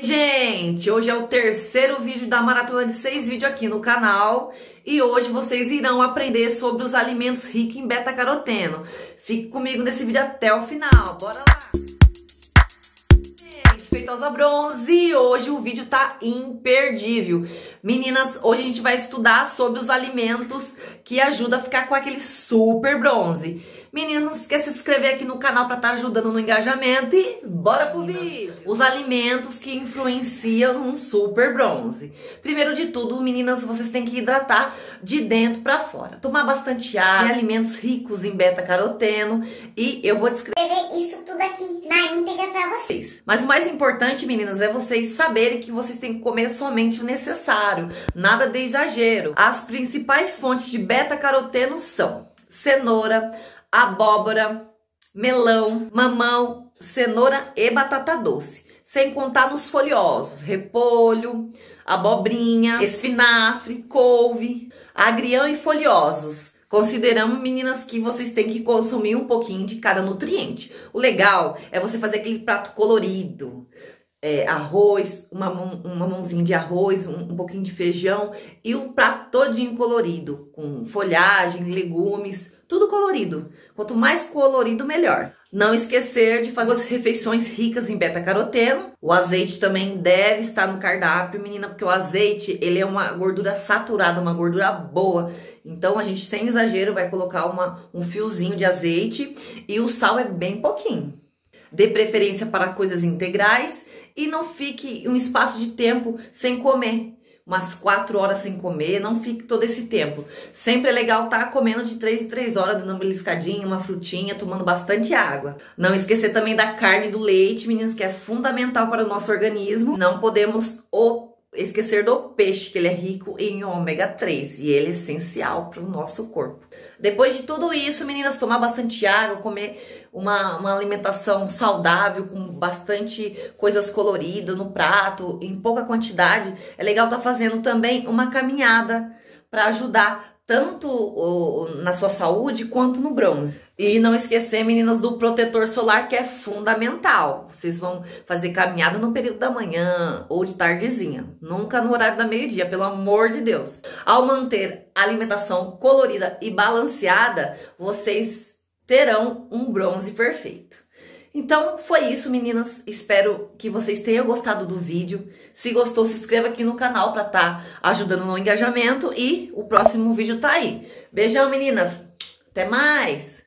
Gente, hoje é o terceiro vídeo da maratona de 6 vídeos aqui no canal e hoje vocês irão aprender sobre os alimentos ricos em beta-caroteno. Fique comigo nesse vídeo até o final, bora lá! Gente, feitosa bronze, hoje o vídeo tá imperdível. Meninas, hoje a gente vai estudar sobre os alimentos que ajudam a ficar com aquele super bronze. Meninas, não se esqueça de se inscrever aqui no canal para estar ajudando no engajamento e bora pro vídeo! Os alimentos que influenciam num super bronze. Primeiro de tudo, meninas, vocês têm que hidratar de dentro para fora. Tomar bastante água, alimentos ricos em beta-caroteno e eu vou descrever isso tudo aqui na íntegra para vocês. Mas o mais importante, meninas, é vocês saberem que vocês têm que comer somente o necessário, nada de exagero. As principais fontes de beta-caroteno são cenoura, abóbora, melão, mamão, cenoura e batata doce. Sem contar nos folhosos, repolho, abobrinha, espinafre, couve, agrião e folhosos. Consideramos, meninas, que vocês têm que consumir um pouquinho de cada nutriente. O legal é você fazer aquele prato colorido. Arroz, uma mãozinha de arroz, um pouquinho de feijão e um prato todinho colorido, com folhagem, legumes, tudo colorido. Quanto mais colorido, melhor. Não esquecer de fazer as refeições ricas em beta-caroteno. O azeite também deve estar no cardápio, menina, porque o azeite, ele é uma gordura saturada, uma gordura boa. Então, a gente, sem exagero, vai colocar um fiozinho de azeite e o sal é bem pouquinho. Dê preferência para coisas integrais e não fique um espaço de tempo sem comer. Umas 4 horas sem comer, não fique todo esse tempo. Sempre é legal estar comendo de 3 em 3 horas, dando uma beliscadinha, uma frutinha, tomando bastante água. Não esquecer também da carne e do leite, meninas, que é fundamental para o nosso organismo. Não podemos esquecer do peixe, que ele é rico em ômega 3 e ele é essencial para o nosso corpo. Depois de tudo isso, meninas, tomar bastante água, comer uma alimentação saudável, com bastante coisas coloridas no prato, em pouca quantidade. É legal estar fazendo também uma caminhada para ajudar tanto na sua saúde quanto no bronze. E não esquecer, meninas, do protetor solar, que é fundamental. Vocês vão fazer caminhada no período da manhã ou de tardezinha, nunca no horário da meio-dia, pelo amor de Deus. Ao manter a alimentação colorida e balanceada, vocês terão um bronze perfeito. Então, foi isso, meninas. Espero que vocês tenham gostado do vídeo. Se gostou, se inscreva aqui no canal para estar ajudando no engajamento. E o próximo vídeo tá aí. Beijão, meninas. Até mais!